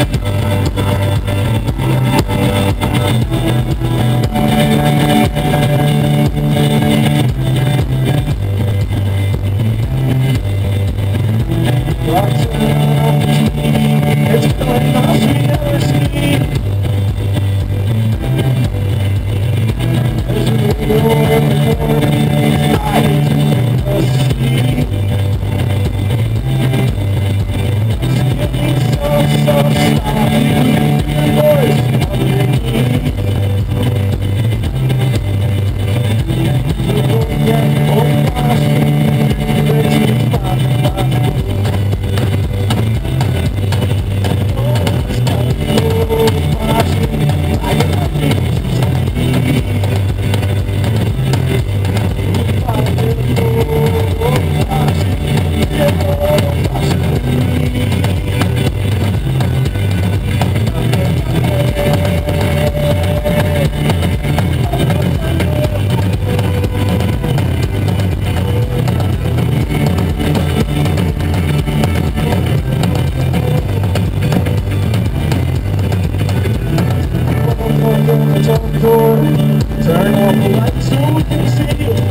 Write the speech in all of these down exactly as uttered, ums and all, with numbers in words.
Turn off the lights so we can see you.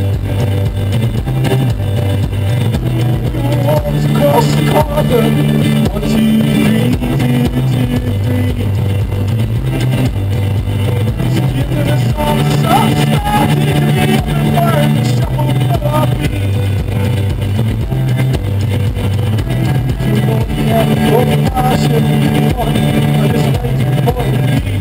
Walks across the corridor. One, two, three, two, two, three. So giving us all the soft start in the everywhere and shuffle for our feet. You won't have a full passion. I just waiting for the beat.